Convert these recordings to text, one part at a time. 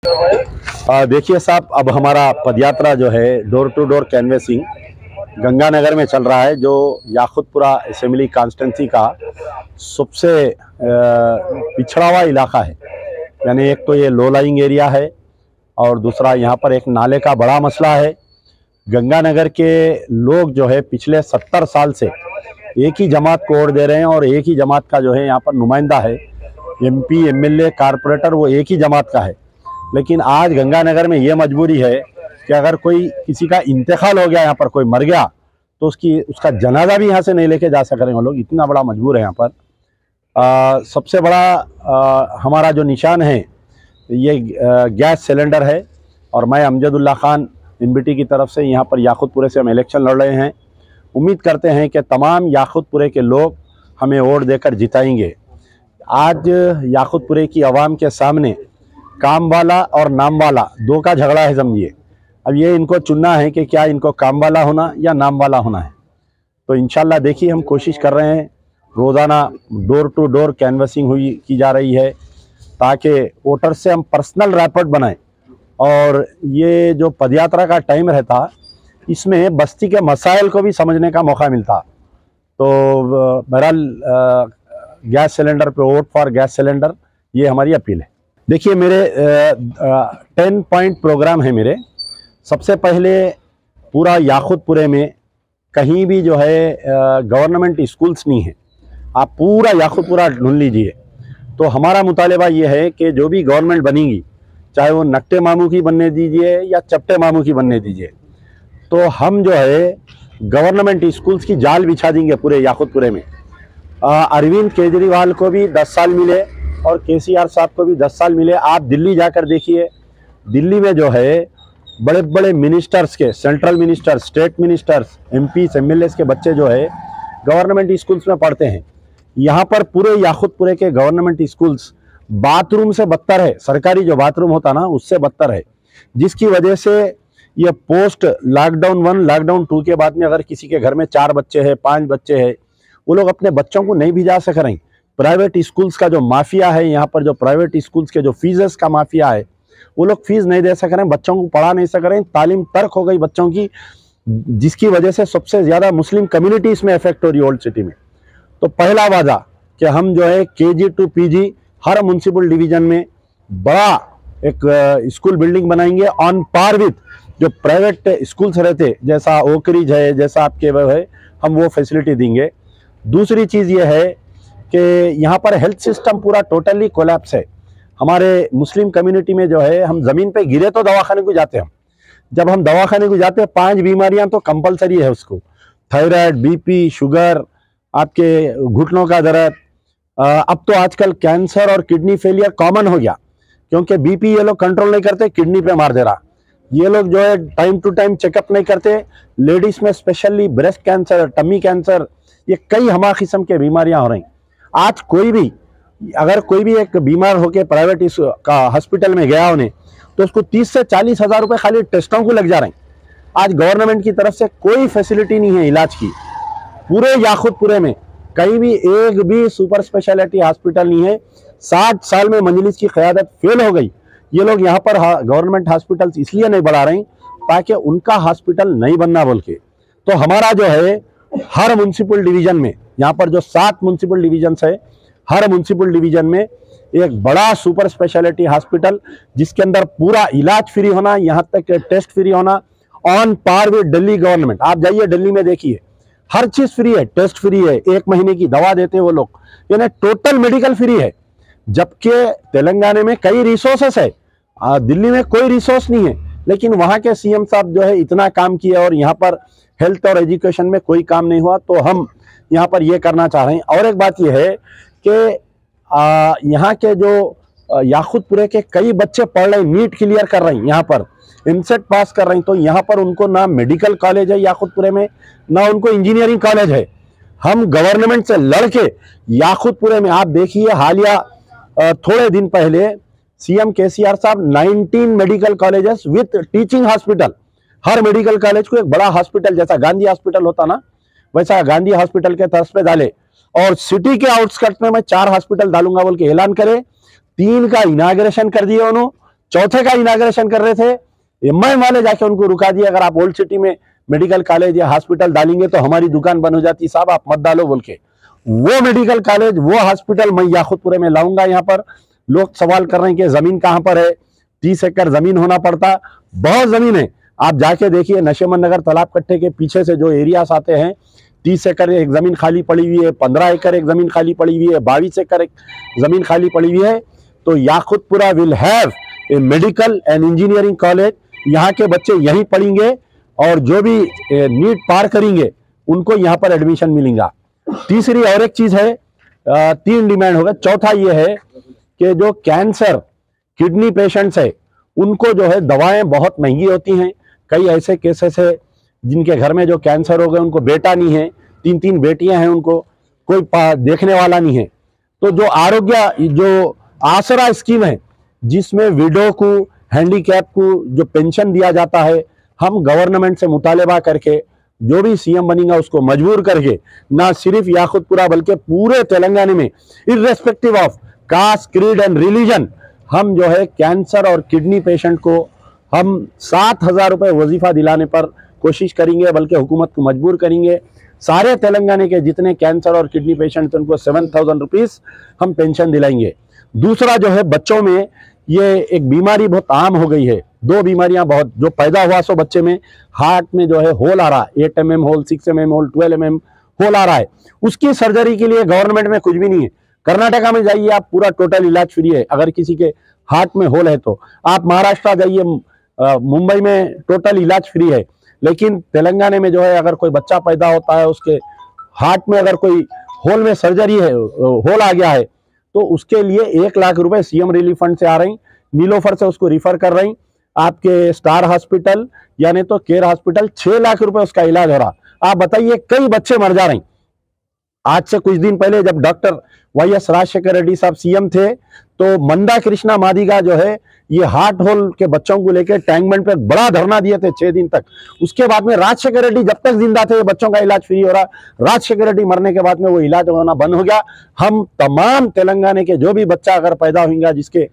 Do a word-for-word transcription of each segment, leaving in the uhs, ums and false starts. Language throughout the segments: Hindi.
देखिए साहब, अब हमारा पदयात्रा जो है door to door canvassing Ganganagar में चल रहा है, जो याकुतपुरा असेंबली कॉन्स्टिट्यूंसी का सबसे पिछड़ा हुआ इलाका है। यानी एक तो ये लो लाइंग एरिया है और दूसरा यहाँ पर एक नाले का बड़ा मसला है। गंगानगर के लोग जो है पिछले सत्तर साल से एक ही जमात को वोट दे रहे हैं और एक ही जमात का जो है यहाँ पर नुमाइंदा है, एमपी, एमएलए, कारपोरेटर, वो एक ही जमात का है। लेकिन आज गंगानगर में ये मजबूरी है कि अगर कोई किसी का इंतकाल हो गया, यहाँ पर कोई मर गया, तो उसकी उसका जनाजा भी यहाँ से नहीं लेके जा सक रहे हैं वो लोग, इतना बड़ा मजबूर है यहाँ पर। आ, सबसे बड़ा आ, हमारा जो निशान है ये गैस सिलेंडर है और मैं अमजदुल्ला खान एमबीटी की तरफ से यहाँ पर याकुतपुरे से हम इलेक्शन लड़ रहे हैं। उम्मीद करते हैं कि तमाम याकुतपुरे के लोग हमें वोट देकर जिताएंगे। आज याकुतपुरे की आवाम के सामने काम वाला और नाम वाला दो का झगड़ा है, समझिए। अब ये इनको चुनना है कि क्या इनको काम वाला होना या नाम वाला होना है। तो इंशाल्लाह देखिए, हम कोशिश कर रहे हैं, रोज़ाना डोर टू डोर कैनवसिंग हुई की जा रही है ताकि वोटर से हम पर्सनल रैपर्ट बनाएं। और ये जो पदयात्रा का टाइम रहता, इसमें बस्ती के मसाइल को भी समझने का मौका मिलता। तो बहरहाल गैस सिलेंडर पे वोट फॉर गैस सिलेंडर, ये हमारी अपील है। देखिए, मेरे टेन पॉइंट प्रोग्राम है मेरे। सबसे पहले पूरा याकुतपुरे में कहीं भी जो है गवर्नमेंट स्कूल्स नहीं है। आप पूरा याकुतपुरा ढूंढ लीजिए। तो हमारा मुतालिबा ये है कि जो भी गवर्नमेंट बनेगी, चाहे वो नक्टे मामू की बनने दीजिए या चपटे मामू की बनने दीजिए, तो हम जो है गवर्नमेंट स्कूल्स की जाल बिछा देंगे पूरे याकुतपुरे में। अरविंद केजरीवाल को भी दस साल मिले और केसीआर साहब को भी दस साल मिले। आप दिल्ली जाकर देखिए, दिल्ली में जो है बड़े बड़े मिनिस्टर्स के, central minister, state ministers, MP, MLA के बच्चे जो है गवर्नमेंट स्कूल्स में पढ़ते हैं। यहाँ पर पूरे याकुतपुरे के गवर्नमेंट स्कूल्स बाथरूम से बदतर है, सरकारी जो बाथरूम होता ना उससे बदतर है, जिसकी वजह से ये post lockdown one, lockdown two के बाद में अगर किसी के घर में चार बच्चे हैं, पांच बच्चे हैं, वो लोग अपने बच्चों को नहीं भिजा सक रहे हैं। प्राइवेट स्कूल्स का जो माफिया है, यहाँ पर जो प्राइवेट स्कूल्स के जो फीसेस का माफिया है, वो लोग फीस नहीं दे सक रहे हैं, बच्चों को पढ़ा नहीं सक रहे हैं, तालीम तर्क हो गई बच्चों की, जिसकी वजह से सबसे ज़्यादा मुस्लिम कम्युनिटी इसमें इफेक्ट हो रही है ओल्ड सिटी में। तो पहला वादा कि हम जो है K G to P G हर म्यूनसिपल डिवीजन में बड़ा एक स्कूल बिल्डिंग बनाएंगे ऑन पार विथ जो प्राइवेट स्कूल्स रहते, जैसा ओकरिज है, जैसा आपके वो है, हम वो फैसिलिटी देंगे। दूसरी चीज़ ये है कि यहाँ पर हेल्थ सिस्टम पूरा टोटली कोलैप्स है। हमारे मुस्लिम कम्युनिटी में जो है, हम ज़मीन पे गिरे तो दवाखाने को जाते हैं। जब हम दवाखाने को जाते हैं, पांच बीमारियां तो कंपलसरी है उसको, थायराइड, बीपी, शुगर, आपके घुटनों का दर्द। अब तो आजकल कैंसर और किडनी फेलियर कॉमन हो गया, क्योंकि बीपी ये लोग कंट्रोल नहीं करते, किडनी पे मार दे रहा। ये लोग जो है टाइम टू टाइम चेकअप नहीं करते। लेडीज में specially breast cancer, tummy cancer, ये कई हमा किस्म के बीमारियां हो रही। आज कोई भी अगर कोई भी एक बीमार होकर प्राइवेट का हॉस्पिटल में गया उन्हें, तो उसको तीस से चालीस हजार रुपए खाली टेस्टों को लग जा रहे हैं। आज गवर्नमेंट की तरफ से कोई फैसिलिटी नहीं है इलाज की। पूरे याकुतपुरे में कहीं भी एक भी सुपर स्पेशलिटी हॉस्पिटल नहीं है। साठ साल में मजलिस की क़यादत फेल हो गई। ये लोग यहाँ पर गवर्नमेंट हॉस्पिटल इसलिए नहीं बढ़ा रहे ताकि उनका हॉस्पिटल नहीं बनना बोल के। तो हमारा जो है हर म्यूनसिपल डिवीजन में, यहाँ पर जो सात म्यूनसिपल डिवीजन है, हर म्यूनसिपल डिवीजन में एक बड़ा सुपर स्पेशलिटी हॉस्पिटल, जिसके अंदर पूरा इलाज फ्री होना, यहाँ तक टेस्ट फ्री होना, on par with Delhi government. आप जाइए दिल्ली में देखिए, हर चीज फ्री है, टेस्ट फ्री है, एक महीने की दवा देते हैं वो लोग, यानी टोटल मेडिकल फ्री है। जबकि तेलंगाना में कई रिसोर्सेस है, दिल्ली में कोई रिसोर्स नहीं है। लेकिन वहां के सीएम साहब जो है इतना काम किया और यहाँ पर हेल्थ और एजुकेशन में कोई काम नहीं हुआ। तो हम यहाँ पर ये करना चाह रहे हैं। और एक बात यह है कि यहाँ के जो याकुतपुरे के कई बच्चे पढ़ रहे, नीट क्लियर कर रहे हैं, यहाँ पर एमसेट पास कर रहे हैं, तो यहाँ पर उनको ना मेडिकल कॉलेज है याकुतपुरे में, ना उनको इंजीनियरिंग कॉलेज है। हम गवर्नमेंट से लड़के याकुतपुरे में, आप देखिए हालिया थोड़े दिन पहले सीएम केसीआर साहब उन्नीस medical colleges with teaching hospital, हर मेडिकल कॉलेज को एक बड़ा हॉस्पिटल, जैसा गांधी हॉस्पिटल होता ना वैसा गांधी हॉस्पिटल के तर्ज पे डाले, और सिटी के आउटस्कर्ट में मैं चार हॉस्पिटल डालूंगा बोल के ऐलान करे। तीन का इनाग्रेशन कर दिया उन्होंने, चौथे का इनाग्रेशन कर रहे थे, एमआईएम वाले जाके उनको रुका दिया, अगर आप ओल्ड सिटी में मेडिकल कॉलेज या हॉस्पिटल डालेंगे तो हमारी दुकान बंद हो जाती, साहब आप मत डालो बोल के। वो मेडिकल कॉलेज, वो हॉस्पिटल मैं याकुतपुरे में लाऊंगा। यहाँ पर लोग सवाल कर रहे हैं कि जमीन कहाँ पर है, तीस एकड़ जमीन होना पड़ता, बहुत जमीन है। आप जाके देखिए नशेमंद नगर तालाब कट्टे के पीछे से जो एरियास आते हैं, तीस एकड़ एक जमीन खाली पड़ी हुई है, पंद्रह एकड़ एक जमीन खाली पड़ी हुई है, बाईस एकड़ एक जमीन खाली पड़ी हुई है। तो Yakutpura will have a medical and engineering college, यहाँ के बच्चे यहीं पढ़ेंगे और जो भी नीट पार करेंगे उनको यहाँ पर एडमिशन मिलेगा। तीसरी और एक चीज है, तीन डिमांड होगा। चौथा ये है कि जो कैंसर किडनी पेशेंट्स है उनको जो है दवाएं बहुत महंगी होती हैं। कई ऐसे केसेस है जिनके घर में जो कैंसर हो गए, उनको बेटा नहीं है, तीन तीन बेटियां हैं, उनको कोई देखने वाला नहीं है। तो जो आरोग्य जो आसरा स्कीम है जिसमें विडो को, हैंडीकैप को जो पेंशन दिया जाता है, हम गवर्नमेंट से मुतालबा करके जो भी सीएम बनेगा उसको मजबूर करके ना सिर्फ याकुतपुरा बल्कि पूरे तेलंगाना में irrespective of caste, creed and religion हम जो है कैंसर और किडनी पेशेंट को हम सात हजार रुपये वजीफा दिलाने पर कोशिश करेंगे, बल्कि हुकूमत को मजबूर करेंगे। सारे तेलंगाना के जितने कैंसर और किडनी पेशेंट उनको सेवन थाउजेंड रुपीज हम पेंशन दिलाएंगे। दूसरा जो है, बच्चों में ये एक बीमारी बहुत आम हो गई है, दो बीमारियां बहुत जो पैदा हुआ सो बच्चे में हार्ट में जो है होल आ रहा है, eight M M hole, six M M hole, twelve M M hole आ रहा है। उसकी सर्जरी के लिए गवर्नमेंट में कुछ भी नहीं है। कर्नाटका में जाइए आप, पूरा टोटल इलाज फ्री है। अगर किसी के हार्ट में होल है तो आप महाराष्ट्र जाइए, मुंबई में टोटल इलाज फ्री है। लेकिन तेलंगाना में जो है अगर कोई बच्चा पैदा होता है, उसके हार्ट में अगर कोई होल में सर्जरी है, होल आ गया है, तो उसके लिए एक लाख रुपए सीएम रिलीफ फंड से आ रही, नीलोफर से उसको रिफर कर रही आपके स्टार हॉस्पिटल यानी तो केयर हॉस्पिटल, छह लाख रुपए उसका इलाज हो रहा। आप बताइए, कई बच्चे मर जा रहे हैं। आज से कुछ दिन पहले जब doctor Y S Rajashekhar Reddy साहब सीएम थे तो मंदा कृष्णा मादिगा जो है ये हार्ट होल के बच्चों को लेकर टैंकमेंट पे बड़ा धरना दिए थे छह दिन तक। उसके बाद में राजशेखर रेड्डी जब तक जिंदा थे बच्चों का इलाज फ्री हो रहा, राजशेखर रेड्डी मरने के बाद में वो इलाज होना बंद हो गया। हम तमाम तेलंगाना के जो भी बच्चा अगर पैदा होगा जिसके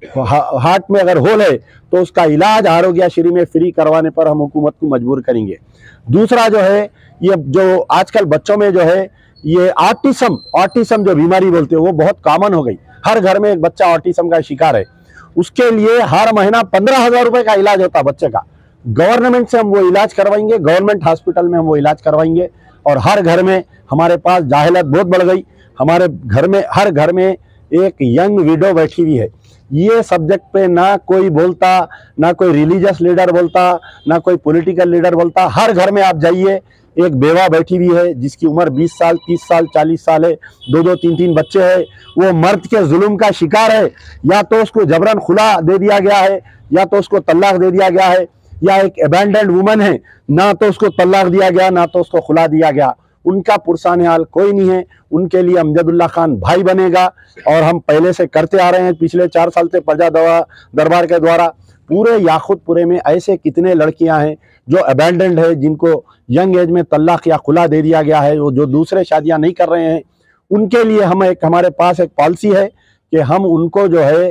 हार्ट में अगर होल है तो उसका इलाज आरोग्यश्री में फ्री करवाने पर हम हुकूमत को मजबूर करेंगे। दूसरा जो है, ये जो आजकल बच्चों में जो है ये ऑटिज्म ऑटिज्म जो बीमारी बोलते हैं वो बहुत कॉमन हो गई। हर घर में एक बच्चा ऑटिज्म का शिकार है। उसके लिए हर महीना पंद्रह हजार रुपए का इलाज होता है बच्चे का। गवर्नमेंट से हम वो इलाज करवाएंगे, गवर्नमेंट हॉस्पिटल में हम वो इलाज करवाएंगे। और हर घर में हमारे पास जाहिलत बहुत बढ़ गई, हमारे घर में हर घर में एक यंग विडो बैठी हुई है। ये सब्जेक्ट पे ना कोई बोलता, ना कोई रिलीजियस लीडर बोलता, ना कोई पॉलिटिकल लीडर बोलता। हर घर में आप जाइए, एक बेवा बैठी हुई है जिसकी उम्र बीस साल, तीस साल, चालीस साल है, दो दो तीन तीन बच्चे हैं। वो मर्द के जुल्म का शिकार है, या तो उसको जबरन खुला दे दिया गया है, या तो उसको तलाक दे दिया गया है, या एक अबैंडन्ड वुमन है, ना तो उसको तलाक दिया गया ना तो उसको खुला दिया गया। उनका पुरसान हाल कोई नहीं है। उनके लिए अमजदुल्ला खान भाई बनेगा और हम पहले से करते आ रहे हैं, पिछले चार साल से प्रजा दरबार के द्वारा। पूरे याकुतपुरे में ऐसे कितने लड़कियां हैं जो अबैंडन्ड है, जिनको यंग एज में तलाक या खुला दे दिया गया है, वो जो दूसरे शादियां नहीं कर रहे हैं, उनके लिए हम एक हमारे पास एक पॉलिसी है कि हम उनको जो है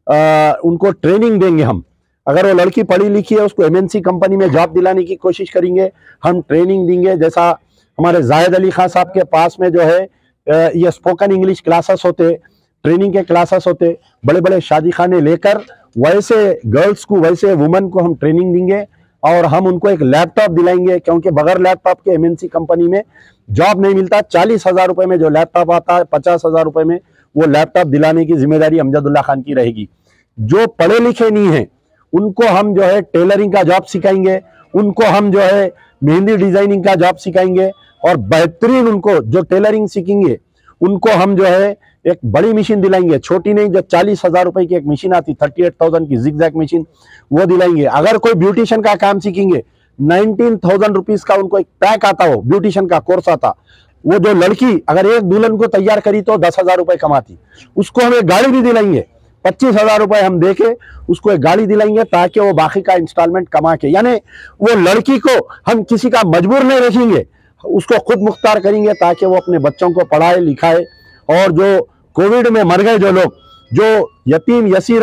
आ, उनको ट्रेनिंग देंगे। हम अगर वो लड़की पढ़ी लिखी है उसको एमएनसी कंपनी में जॉब दिलाने की कोशिश करेंगे, हम ट्रेनिंग देंगे। जैसा हमारे जायद अली खान साहब के पास में जो है ये स्पोकन इंग्लिश क्लासेस होते, ट्रेनिंग के क्लासेस होते, बड़े बड़े शादी खाने लेकर वैसे गर्ल्स को, वैसे वुमेन को हम ट्रेनिंग देंगे और हम उनको एक लैपटॉप दिलाएंगे, क्योंकि बगैर लैपटॉप के एमएनसी कंपनी में जॉब नहीं मिलता। चालीस हजार रुपए में जो लैपटॉप आता है, पचास हजार रुपए में वो लैपटॉप दिलाने की जिम्मेदारी अमजदुल्ला खान की रहेगी। जो पढ़े लिखे नहीं है उनको हम जो है टेलरिंग का जॉब सिखाएंगे, उनको हम जो है मेहंदी डिजाइनिंग का जॉब सिखाएंगे और बेहतरीन उनको जो टेलरिंग सीखेंगे उनको हम जो है एक बड़ी मशीन दिलाएंगे, छोटी नहीं, जो चालीस हजार रुपए की एक मशीन आती, थर्टी एट थाउजेंड की जिगजैग मशीन, वो दिलाएंगे। अगर कोई ब्यूटिशियन का काम सीखेंगे, नाइनटीन थाउजेंड रुपीज का उनको एक पैक आता हो, ब्यूटिशियन का कोर्स आता। वो जो लड़की अगर एक दुल्हन को तैयार करी तो दस हजार रुपए कमाती, उसको हम एक गाड़ी भी दिलाएंगे, पच्चीस हजार रुपए हम देके उसको एक गाड़ी दिलाएंगे ताकि वो बाकी का इंस्टॉलमेंट कमा के, यानी वो लड़की को हम किसी का मजबूर नहीं रखेंगे, उसको खुद मुख्तार करेंगे ताकि वो अपने बच्चों को पढ़ाए लिखाए। और जो कोविड में मर गए जो लोग, जो यतीम यसीर है,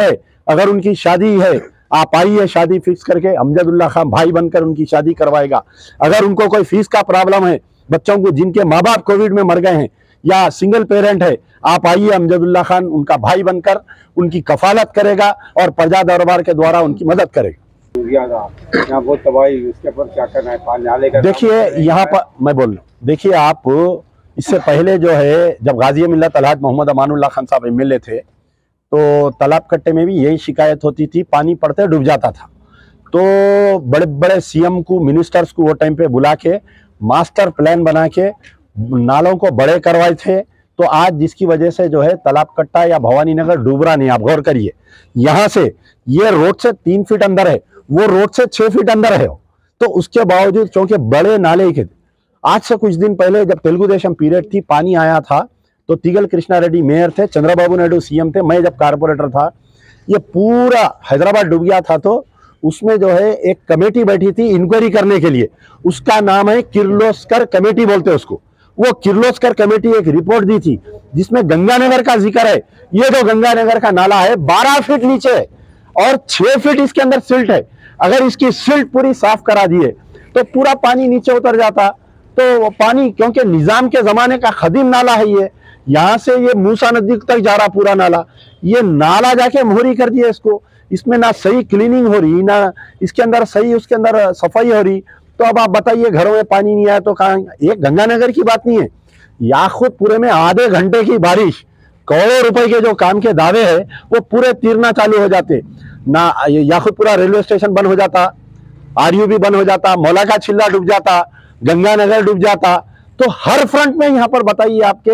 अगर उनकी शादी है, आप आइए शादी फिक्स करके, अमजदुल्ला खान भाई बनकर उनकी शादी करवाएगा। अगर उनको कोई फीस का प्रॉब्लम है, बच्चों को जिनके माँ बाप कोविड में मर गए हैं या सिंगल पेरेंट है, आप आइए, अमजदुल्ला खान उनका भाई बनकर उनकी कफालत करेगा और प्रजा दरबार के द्वारा उनकी मदद करेगा। यहाँ बहुत तबाही, उसके ऊपर क्या करना है? नाले का देखिए यहाँ पर मैं बोल रहा हूँ, देखिए आप इससे पहले जो है जब गाजी मिल्लत अलहाज मोहम्मद अमानुल्लाह खान साहब एम एल ए थे तो तालाब कट्टे में भी यही शिकायत होती थी, पानी पड़ते डूब जाता था। तो बड़े बड़े सीएम को, मिनिस्टर्स को वो टाइम पे बुला के मास्टर प्लान बना के नालों को बड़े करवाए थे। तो आज जिसकी वजह से जो है तालाब कट्टा या भवानी नगर डूब रहा नहीं। आप गौर करिए, यहाँ से ये रोड से तीन फीट अंदर है, वो रोड से छह फीट अंदर है। तो उसके बावजूद क्योंकि बड़े नाले के, आज से कुछ दिन पहले जब तेलुगु देशम पीरियड थी, पानी आया था तो तिगल कृष्णा रेड्डी मेयर थे, चंद्रबाबू नायडू सीएम थे, मैं जब कारपोरेटर था, ये पूरा हैदराबाद डूब गया था। तो उसमें जो है एक कमेटी बैठी थी इंक्वायरी करने के लिए, उसका नाम है किर्लोस्कर कमेटी बोलते हैं उसको। वो किर्लोस्कर कमेटी एक रिपोर्ट दी थी जिसमें गंगानगर का जिक्र है। ये जो गंगानगर का नाला है बारह फीट नीचे है और छह फीट इसके अंदर सिल्ट है। अगर इसकी सिल्ट पूरी साफ करा दिए तो पूरा पानी नीचे उतर जाता। तो वो पानी, क्योंकि निजाम के जमाने का खदीम नाला है ये, यहाँ से ये मूसा नदी तक जा रहा पूरा नाला, ये नाला जाके मोहरी कर दिया इसको। इसमें ना सही क्लीनिंग हो रही, ना इसके अंदर सही उसके अंदर सफाई हो रही। तो अब आप बताइए, घरों में पानी नहीं आया तो कहाँ? एक गंगानगर की बात नहीं है, याकूतपुरे में आधे घंटे की बारिश, करोड़ों रुपए के जो काम के दावे है वो पूरे तीरना चालू हो जाते ना। याकूतपुरा रेलवे स्टेशन बंद हो जाता, आरयू भी बंद हो जाता, मौला का छिल्ला डूब जाता, गंगानगर डूब जाता। तो हर फ्रंट में यहाँ पर बताइए आपके,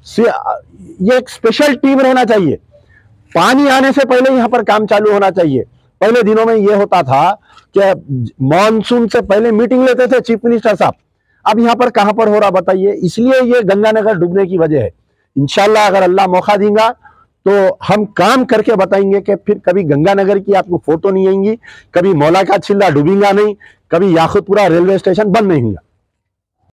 ये एक स्पेशल टीम रहना चाहिए। पानी आने से पहले यहाँ पर काम चालू होना चाहिए। पहले दिनों में ये होता था कि मॉनसून से पहले मीटिंग लेते थे चीफ मिनिस्टर साहब, अब यहाँ पर कहां पर हो रहा बताइए। इसलिए ये गंगानगर डूबने की वजह है। इंशाल्लाह अगर अल्लाह मौका देगा तो हम काम करके बताएंगे कि फिर कभी गंगानगर की आपको फोटो नहीं आएंगी, कभी मौला का छिल्ला डूबेगा नहीं, कभी याकूतपुरा रेलवे स्टेशन बंद नहीं होगा।